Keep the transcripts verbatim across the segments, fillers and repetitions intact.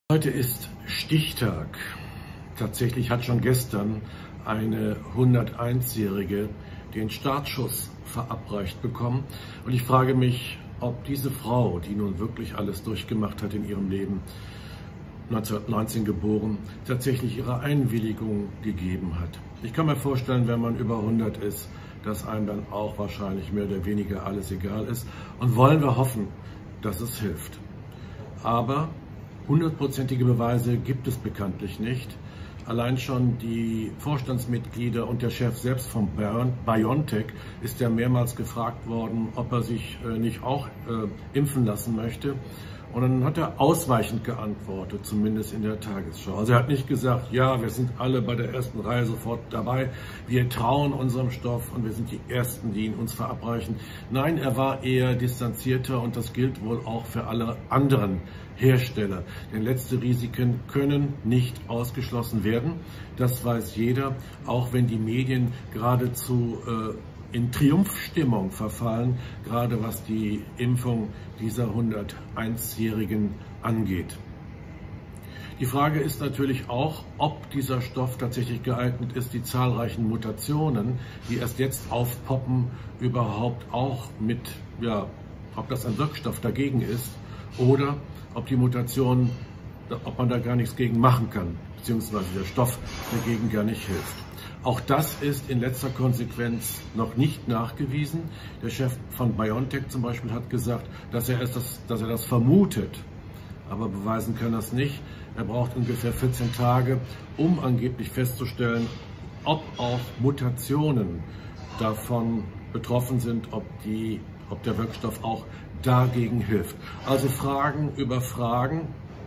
Heute ist Stichtag. Tatsächlich hat schon gestern eine hunderteins-Jährige den Startschuss verabreicht bekommen. Und ich frage mich, ob diese Frau, die nun wirklich alles durchgemacht hat in ihrem Leben, neunzehnhundertneunzehn geboren, tatsächlich ihre Einwilligung gegeben hat. Ich kann mir vorstellen, wenn man über hundert ist, dass einem dann auch wahrscheinlich mehr oder weniger alles egal ist. Und wollen wir hoffen, dass es hilft. Aber hundertprozentige Beweise gibt es bekanntlich nicht. Allein schon die Vorstandsmitglieder und der Chef selbst von BioNTech ist ja mehrmals gefragt worden, ob er sich nicht auch äh, impfen lassen möchte. Und dann hat er ausweichend geantwortet, zumindest in der Tagesschau. Also er hat nicht gesagt, ja, wir sind alle bei der ersten Reihe sofort dabei, wir trauen unserem Stoff und wir sind die Ersten, die ihn uns verabreichen. Nein, er war eher distanzierter und das gilt wohl auch für alle anderen Hersteller. Denn letzte Risiken können nicht ausgeschlossen werden. Das weiß jeder, auch wenn die Medien geradezu äh, in Triumphstimmung verfallen, gerade was die Impfung dieser hunderteins-Jährigen angeht. Die Frage ist natürlich auch, ob dieser Stoff tatsächlich geeignet ist, die zahlreichen Mutationen, die erst jetzt aufpoppen, überhaupt auch mit, ja, ob das ein Wirkstoff dagegen ist oder ob die Mutation, ob man da gar nichts gegen machen kann, beziehungsweise der Stoff dagegen gar nicht hilft. Auch das ist in letzter Konsequenz noch nicht nachgewiesen. Der Chef von BioNTech zum Beispiel hat gesagt, dass er, es das, dass er das vermutet, aber beweisen kann er es nicht. Er braucht ungefähr vierzehn Tage, um angeblich festzustellen, ob auch Mutationen davon betroffen sind, ob, die, ob der Wirkstoff auch dagegen hilft. Also Fragen über Fragen.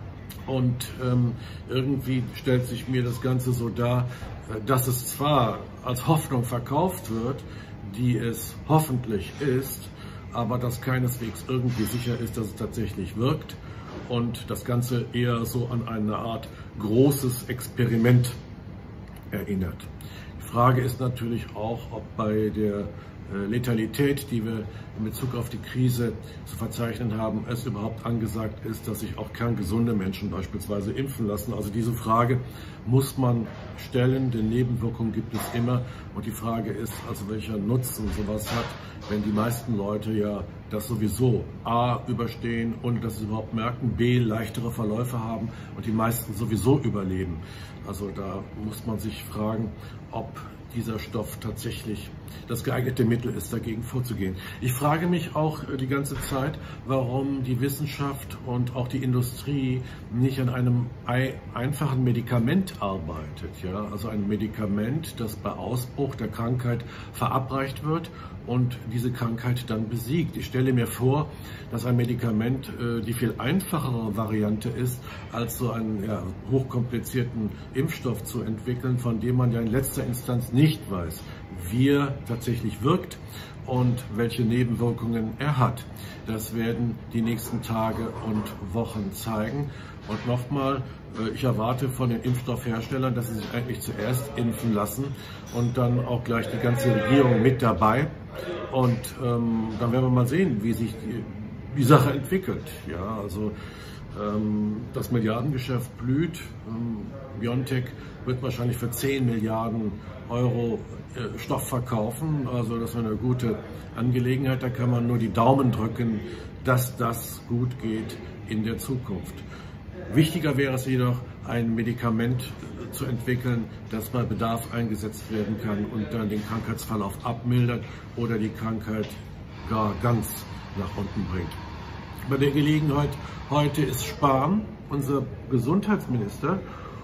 Und ähm, irgendwie stellt sich mir das Ganze so dar, dass es zwar als Hoffnung verkauft wird, die es hoffentlich ist, aber dass keineswegs irgendwie sicher ist, dass es tatsächlich wirkt und das Ganze eher so an eine Art großes Experiment erinnert. Die Frage ist natürlich auch, ob bei der Letalität, die wir in Bezug auf die Krise zu verzeichnen haben, es überhaupt angesagt ist, dass sich auch kerngesunde Menschen beispielsweise impfen lassen. Also diese Frage muss man stellen, denn Nebenwirkungen gibt es immer. Und die Frage ist, also welcher Nutzen sowas hat, wenn die meisten Leute ja das sowieso A überstehen, ohne dass sie überhaupt merken, B leichtere Verläufe haben und die meisten sowieso überleben. Also da muss man sich fragen, ob dieser Stoff tatsächlich das geeignete Mittel ist, dagegen vorzugehen. Ich frage mich auch die ganze Zeit, warum die Wissenschaft und auch die Industrie nicht an einem einfachen Medikament arbeitet. Ja? Also ein Medikament, das bei Ausbruch der Krankheit verabreicht wird und diese Krankheit dann besiegt. Ich stelle mir vor, dass ein Medikament äh, die viel einfachere Variante ist, als so einen ja, hochkomplizierten Impfstoff zu entwickeln, von dem man ja in letzter Instanz nicht weiß, wie er tatsächlich wirkt und welche Nebenwirkungen er hat. Das werden die nächsten Tage und Wochen zeigen. Und nochmal, ich erwarte von den Impfstoffherstellern, dass sie sich eigentlich zuerst impfen lassen und dann auch gleich die ganze Regierung mit dabei. Und ähm, dann werden wir mal sehen, wie sich die, die Sache entwickelt. Ja, also ähm, das Milliardengeschäft blüht. Ähm, BioNTech wird wahrscheinlich für zehn Milliarden Euro äh, Stoff verkaufen. Also das ist eine gute Angelegenheit. Da kann man nur die Daumen drücken, dass das gut geht in der Zukunft. Wichtiger wäre es jedoch, ein Medikament zu entwickeln, das bei Bedarf eingesetzt werden kann und dann den Krankheitsverlauf abmildert oder die Krankheit gar ganz nach unten bringt. Bei der Gelegenheit heute ist Spahn, unser Gesundheitsminister,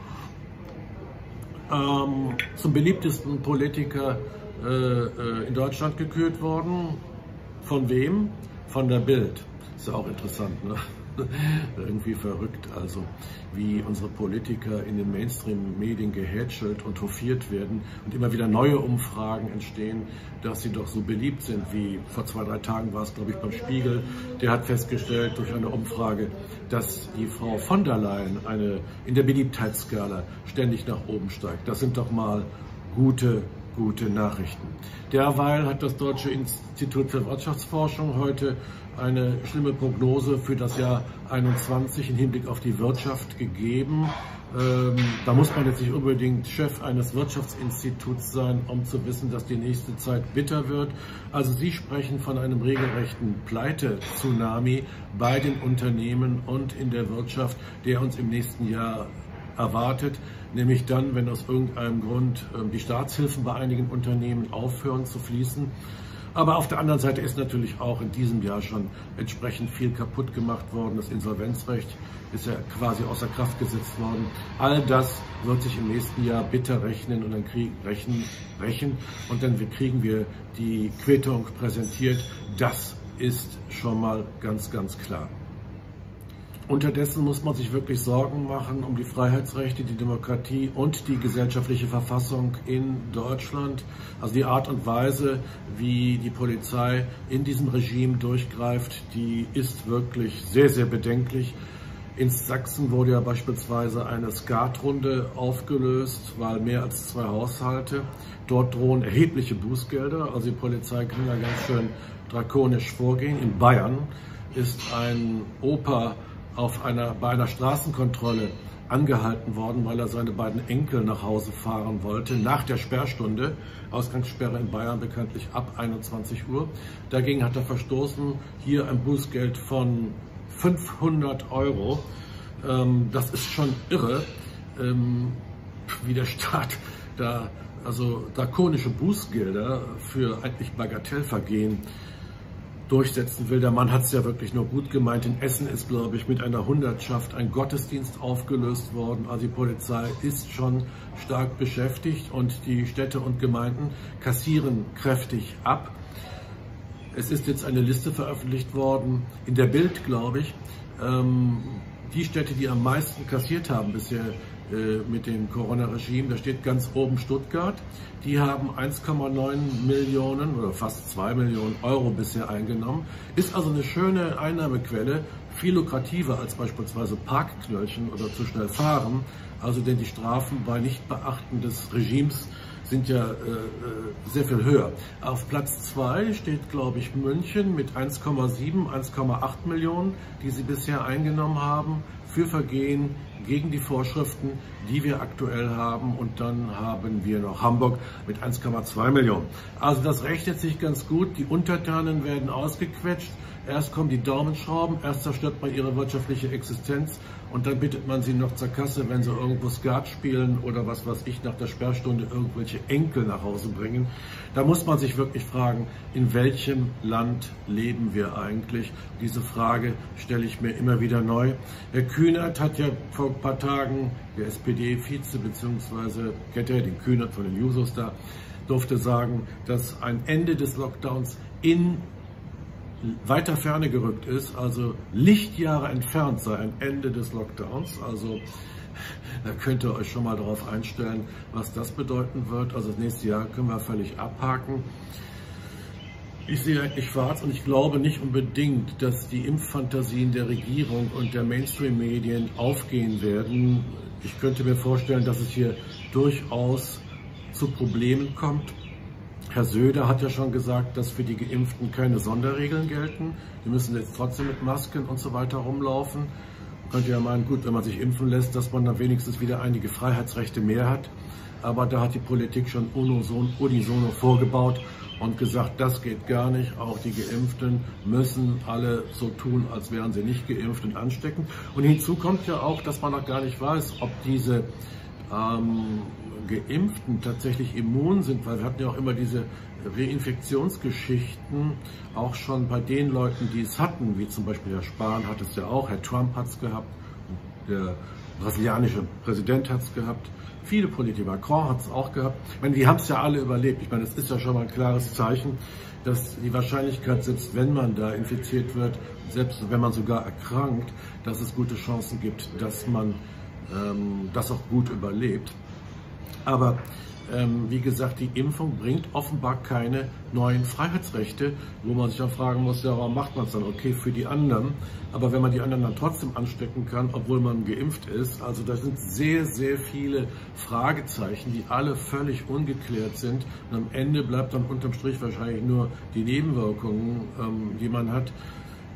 ähm, zum beliebtesten Politiker äh, in Deutschland gekürt worden. Von wem? Von der Bild. Ist ja auch interessant, ne? Irgendwie verrückt, also wie unsere Politiker in den Mainstream-Medien gehätschelt und hofiert werden und immer wieder neue Umfragen entstehen, dass sie doch so beliebt sind, wie vor zwei, drei Tagen war es, glaube ich, beim Spiegel. Der hat festgestellt durch eine Umfrage, dass die Frau von der Leyen eine, in der Beliebtheitsskala ständig nach oben steigt. Das sind doch mal gute gute Nachrichten. Derweil hat das Deutsche Institut für Wirtschaftsforschung heute eine schlimme Prognose für das Jahr einundzwanzig im Hinblick auf die Wirtschaft gegeben. Ähm, da muss man jetzt nicht unbedingt Chef eines Wirtschaftsinstituts sein, um zu wissen, dass die nächste Zeit bitter wird. Also Sie sprechen von einem regelrechten Pleite-Tsunami bei den Unternehmen und in der Wirtschaft, der uns im nächsten Jahr erwartet, nämlich dann, wenn aus irgendeinem Grund die Staatshilfen bei einigen Unternehmen aufhören zu fließen. Aber auf der anderen Seite ist natürlich auch in diesem Jahr schon entsprechend viel kaputt gemacht worden. Das Insolvenzrecht ist ja quasi außer Kraft gesetzt worden. All das wird sich im nächsten Jahr bitter rechnen und dann krieg, rechnen, rächen und dann kriegen wir die Quittung präsentiert. Das ist schon mal ganz, ganz klar. Unterdessen muss man sich wirklich Sorgen machen um die Freiheitsrechte, die Demokratie und die gesellschaftliche Verfassung in Deutschland. Also die Art und Weise, wie die Polizei in diesem Regime durchgreift, die ist wirklich sehr, sehr bedenklich. In Sachsen wurde ja beispielsweise eine Skatrunde aufgelöst, weil mehr als zwei Haushalte. Dort drohen erhebliche Bußgelder. Also die Polizei kann da ganz schön drakonisch vorgehen. In Bayern ist ein Opa auf einer, bei einer Straßenkontrolle angehalten worden, weil er seine beiden Enkel nach Hause fahren wollte, nach der Sperrstunde, Ausgangssperre in Bayern bekanntlich ab einundzwanzig Uhr. Dagegen hat er verstoßen, hier ein Bußgeld von fünfhundert Euro. Ähm, das ist schon irre, ähm, wie der Staat da also drakonische Bußgelder für eigentlich Bagatellvergehen durchsetzen will. Der Mann hat es ja wirklich nur gut gemeint. In Essen ist, glaube ich, mit einer Hundertschaft ein Gottesdienst aufgelöst worden. Also die Polizei ist schon stark beschäftigt und die Städte und Gemeinden kassieren kräftig ab. Es ist jetzt eine Liste veröffentlicht worden, in der Bild, glaube ich, ähm, die Städte, die am meisten kassiert haben bisher äh, mit dem Corona-Regime. Da steht ganz oben Stuttgart. Die haben eins Komma neun Millionen oder fast zwei Millionen Euro bisher eingenommen. Ist also eine schöne Einnahmequelle, viel lukrativer als beispielsweise Parkknöllchen oder zu schnell fahren. Also denn die Strafen bei Nichtbeachten des Regimes sind ja äh, sehr viel höher. Auf Platz zwei steht, glaube ich, München mit eins Komma sieben, eins Komma acht Millionen, die sie bisher eingenommen haben für Vergehen gegen die Vorschriften, die wir aktuell haben. Und dann haben wir noch Hamburg mit eins Komma zwei Millionen. Also das rechnet sich ganz gut. Die Untertanen werden ausgequetscht. Erst kommen die Daumenschrauben, erst zerstört man ihre wirtschaftliche Existenz und dann bittet man sie noch zur Kasse, wenn sie irgendwo Skat spielen oder was weiß ich, nach der Sperrstunde irgendwelche Enkel nach Hause bringen. Da muss man sich wirklich fragen, in welchem Land leben wir eigentlich? Diese Frage stelle ich mir immer wieder neu. Herr Kühnert hat ja vor ein paar Tagen, der S P D-Vize, beziehungsweise kennt ihr den Kühnert von den Jusos da, durfte sagen, dass ein Ende des Lockdowns in weiter Ferne gerückt ist, also Lichtjahre entfernt sei ein Ende des Lockdowns. Also da könnt ihr euch schon mal darauf einstellen, was das bedeuten wird. Also das nächste Jahr können wir völlig abhaken. Ich sehe eigentlich schwarz und ich glaube nicht unbedingt, dass die Impffantasien der Regierung und der Mainstream-Medien aufgehen werden. Ich könnte mir vorstellen, dass es hier durchaus zu Problemen kommt. Herr Söder hat ja schon gesagt, dass für die Geimpften keine Sonderregeln gelten. Die müssen jetzt trotzdem mit Masken und so weiter rumlaufen. Man könnte ja meinen, gut, wenn man sich impfen lässt, dass man dann wenigstens wieder einige Freiheitsrechte mehr hat. Aber da hat die Politik schon unisono vorgebaut und gesagt, das geht gar nicht. Auch die Geimpften müssen alle so tun, als wären sie nicht geimpft und ansteckend. Und hinzu kommt ja auch, dass man noch gar nicht weiß, ob diese ähm, Geimpften tatsächlich immun sind, weil wir hatten ja auch immer diese Reinfektionsgeschichten, auch schon bei den Leuten, die es hatten, wie zum Beispiel Herr Spahn hat es ja auch, Herr Trump hat es gehabt, der brasilianische Präsident hat es gehabt, viele Politiker, Macron hat es auch gehabt. Ich meine, die haben es ja alle überlebt. Ich meine, es ist ja schon mal ein klares Zeichen, dass die Wahrscheinlichkeit, selbst wenn man da infiziert wird, selbst wenn man sogar erkrankt, dass es gute Chancen gibt, dass man ähm, das auch gut überlebt. Aber ähm, wie gesagt, die Impfung bringt offenbar keine neuen Freiheitsrechte, wo man sich dann fragen muss, ja, warum macht man es dann? Okay, für die anderen, aber wenn man die anderen dann trotzdem anstecken kann, obwohl man geimpft ist, also da sind sehr, sehr viele Fragezeichen, die alle völlig ungeklärt sind und am Ende bleibt dann unterm Strich wahrscheinlich nur die Nebenwirkungen, ähm, die man hat.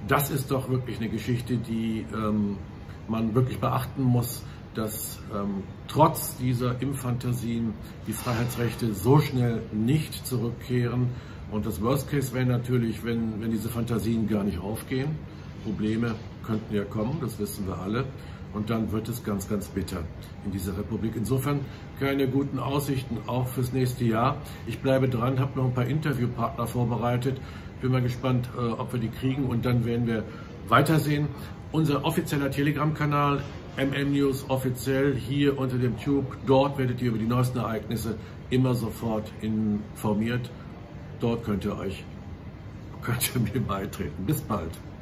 das ist doch wirklich eine Geschichte, die ähm, man wirklich beachten muss, dass ähm, trotz dieser Impffantasien die Freiheitsrechte so schnell nicht zurückkehren. Und das Worst Case wäre natürlich, wenn, wenn diese Fantasien gar nicht aufgehen. Probleme könnten ja kommen, das wissen wir alle. Und dann wird es ganz, ganz bitter in dieser Republik. Insofern keine guten Aussichten, auch fürs nächste Jahr. Ich bleibe dran, habe noch ein paar Interviewpartner vorbereitet. Bin mal gespannt, äh, ob wir die kriegen. Und dann werden wir weitersehen. Unser offizieller Telegram-Kanal, M M News offiziell, hier unter dem Tube. Dort werdet ihr über die neuesten Ereignisse immer sofort informiert. Dort könnt ihr euch, könnt ihr mir beitreten. Bis bald.